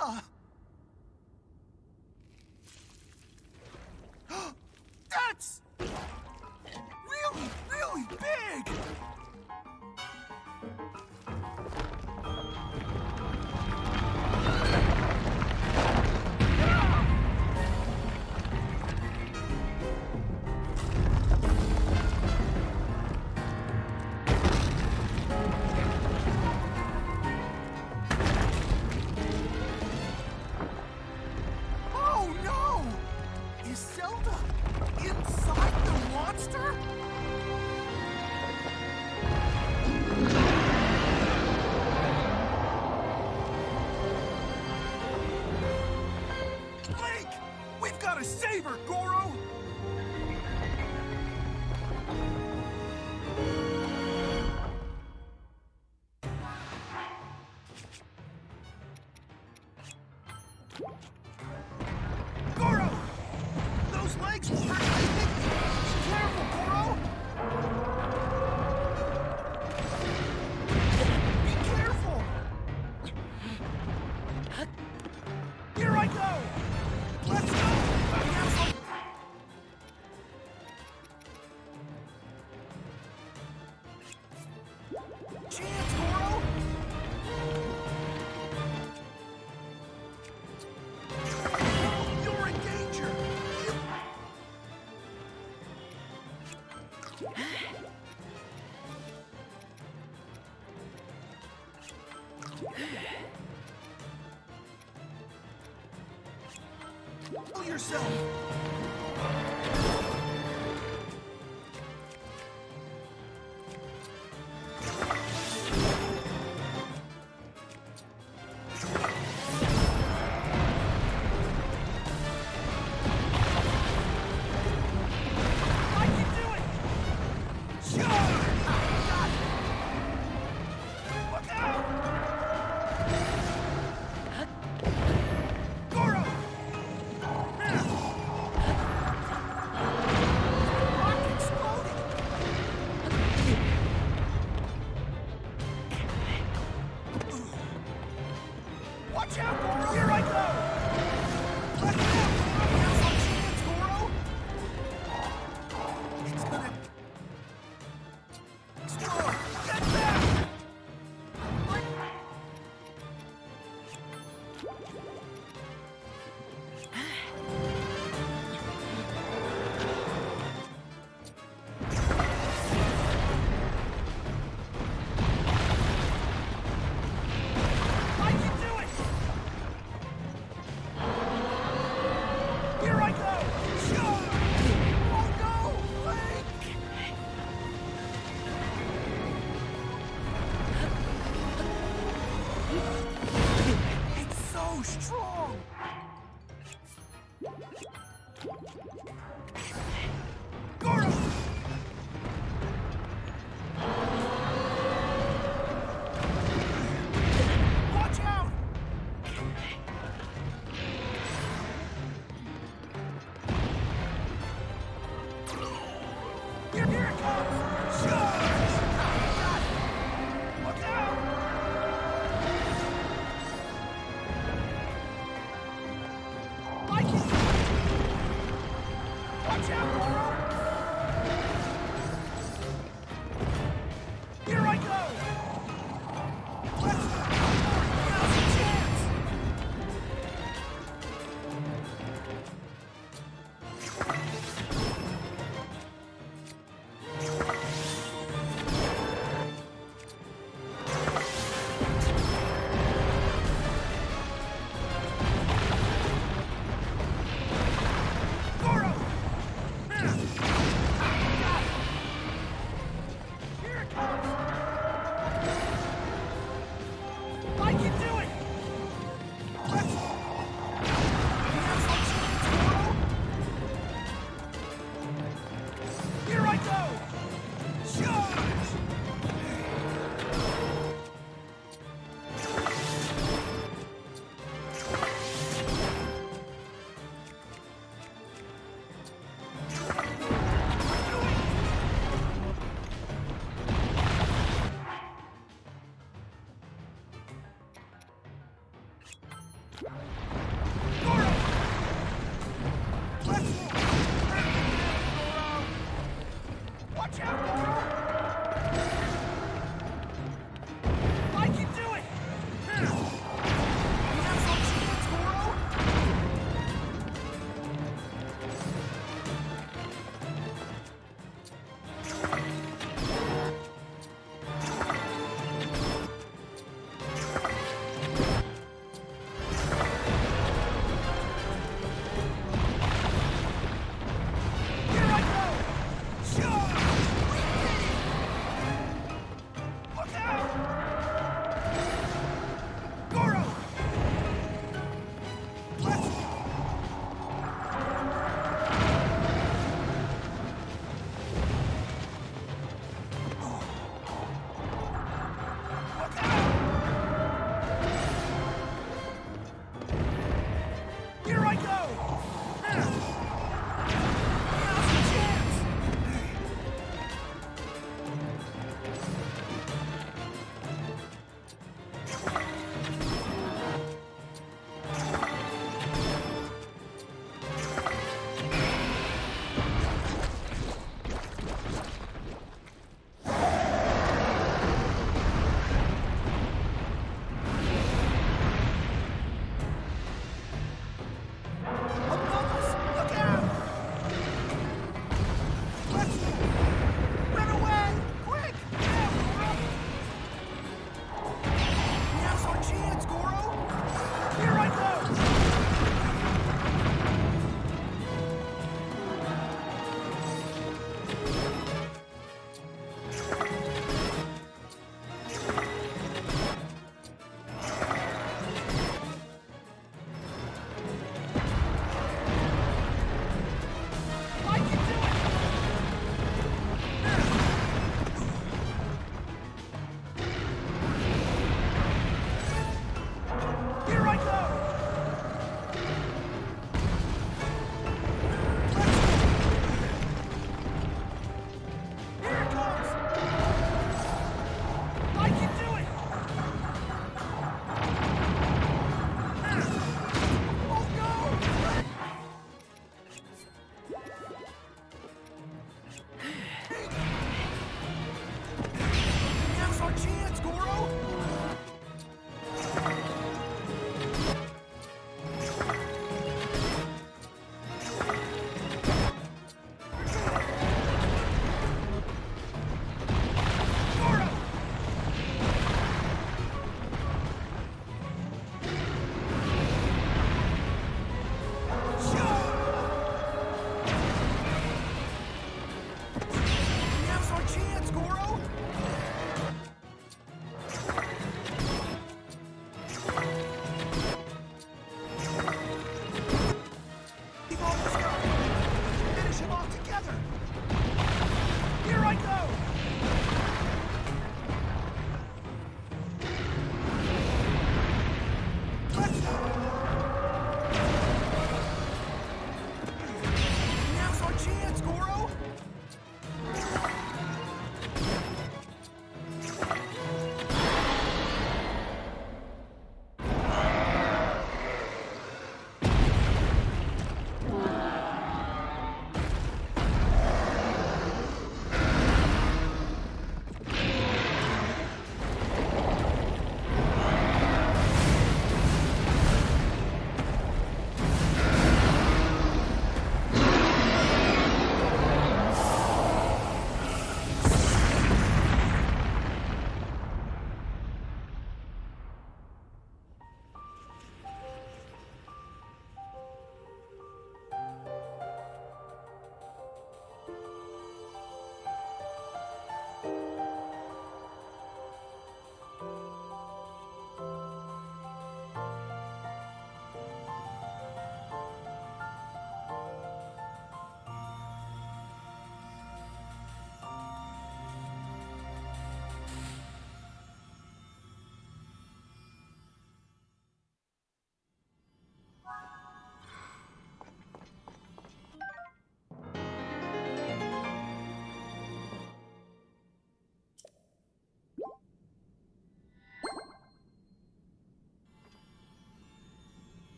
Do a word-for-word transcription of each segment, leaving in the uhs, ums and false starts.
Zelda! That's really, really big! Save her, Goro! Goro! Those legs will hurt my feet! Be careful, Goro! Be careful! Here I go! Let's go! Chance, Goro! No, you're in danger! Pull yourself! Watch out, Goro! Here I go! Let's go! Now's our chance, Goro! It's gonna explode! Get back! Strong! Goro! Watch out! Here, here it comes! Charge! Look out! Watch out!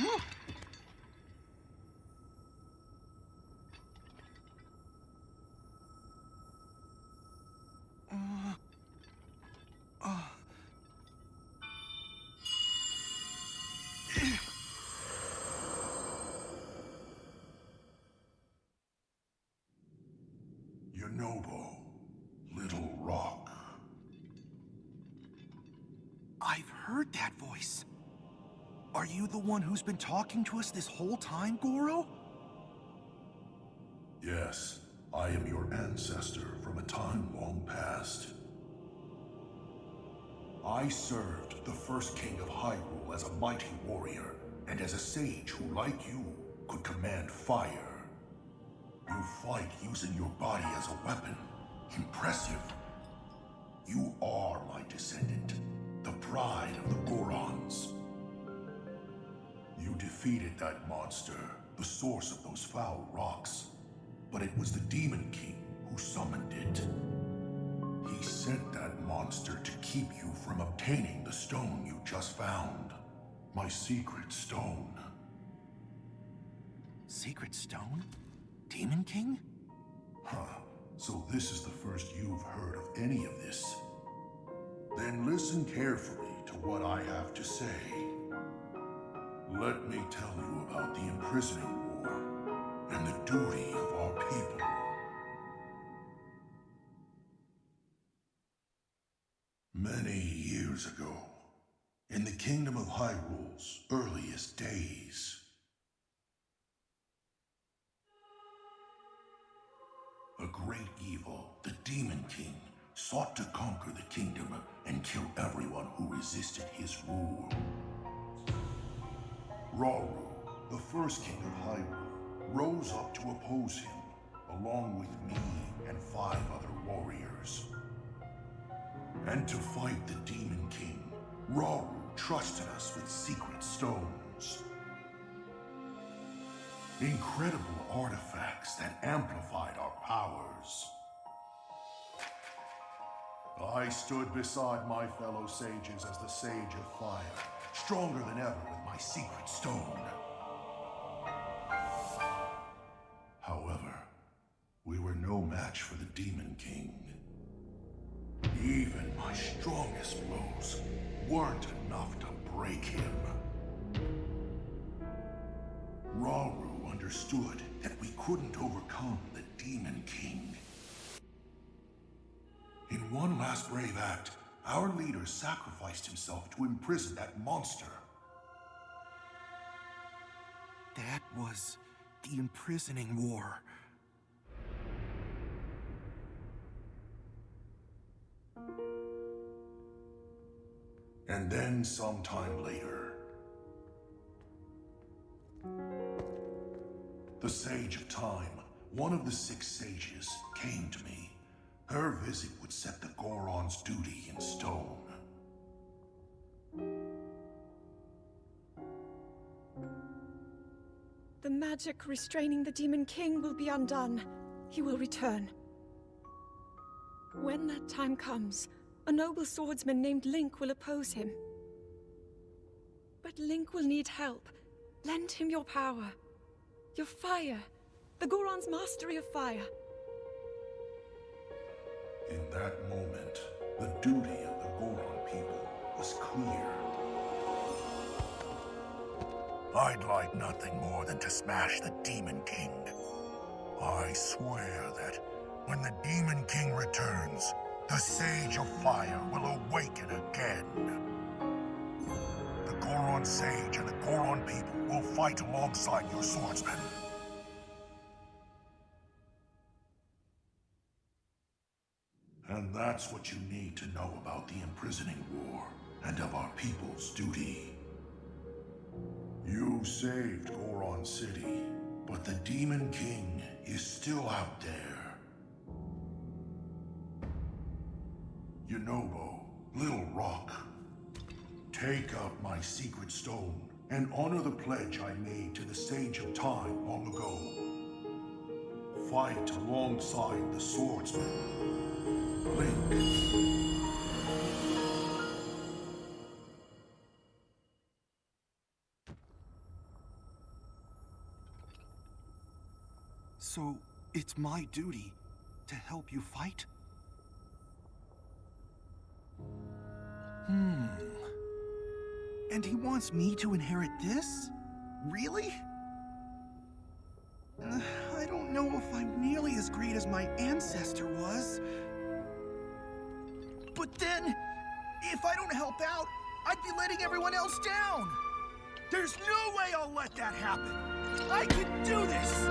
Yunobo, Little Rock. I've heard that voice. Are you the one who's been talking to us this whole time, Goro? Yes, I am your ancestor from a time long past. I served the first king of Hyrule as a mighty warrior, and as a sage who, like you, could command fire. You fight using your body as a weapon. Impressive. You are my descendant, the pride of the Gorons. You defeated that monster, the source of those foul rocks. But it was the Demon King who summoned it. He sent that monster to keep you from obtaining the stone you just found. My secret stone. Secret stone? Demon King? Huh. So this is the first you've heard of any of this. Then listen carefully to what I have to say. Let me tell you about the imprisoning war and the duty of our people. Many years ago, in the Kingdom of Hyrule's earliest days, a great evil, the Demon King, sought to conquer the kingdom and kill everyone who resisted his rule. Rauru, the first king of Hyrule, rose up to oppose him, along with me and five other warriors. And to fight the Demon King, Rauru trusted us with secret stones. Incredible artifacts that amplified our powers. I stood beside my fellow sages as the Sage of Fire, stronger than ever with my secret stone. However, we were no match for the Demon King. Even my strongest blows weren't enough to break him. Rauru understood that we couldn't overcome the Demon King. In one last brave act, our leader sacrificed himself to imprison that monster. That was the imprisoning war. And then sometime later, the Sage of Time, one of the six sages, came to me. Her visit would set the Goron's duty in stone. The magic restraining the Demon King will be undone. He will return. When that time comes, a noble swordsman named Link will oppose him. But Link will need help. Lend him your power. Your fire. The Goron's mastery of fire. In that moment, the duty of the Goron people was clear. I'd like nothing more than to smash the Demon King. I swear that when the Demon King returns, the Sage of Fire will awaken again. The Goron Sage and the Goron people will fight alongside your swordsmen. And that's what you need to know about the imprisoning war and of our people's duty. You saved Goron City, but the Demon King is still out there. Yunobo, Little Rock, take up my secret stone and honor the pledge I made to the Sage of Time long ago. Fight alongside the swordsman. Link. So, it's my duty to help you fight? Hmm. And he wants me to inherit this? Really? Uh, I don't know if I'm nearly as great as my ancestor was. But then, if I don't help out, I'd be letting everyone else down. There's no way I'll let that happen. I can do this!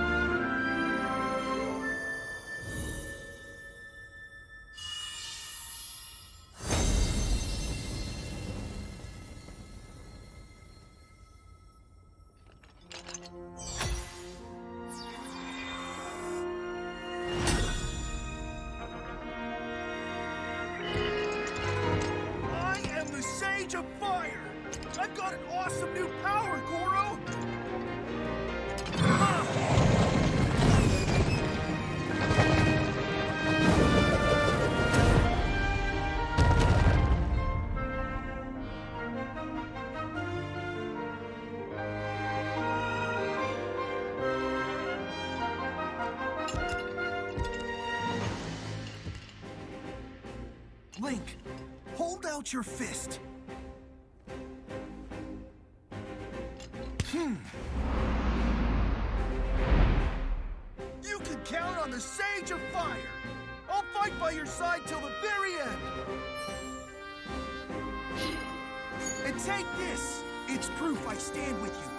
Of fire! I've got an awesome new power, Goro! Link, hold out your fist. Hmm. You can count on the Sage of Fire. I'll fight by your side till the very end. And take this. It's proof I stand with you.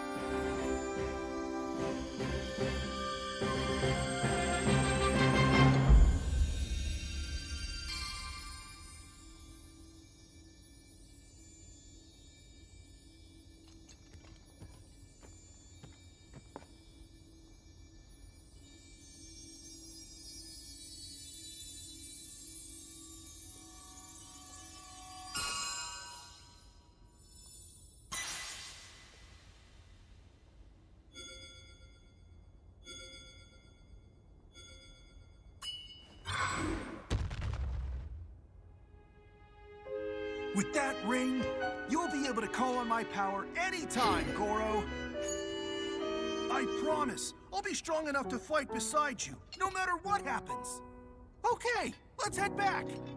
With that ring, you'll be able to call on my power anytime, Goro. I promise, I'll be strong enough to fight beside you, no matter what happens. Okay, let's head back.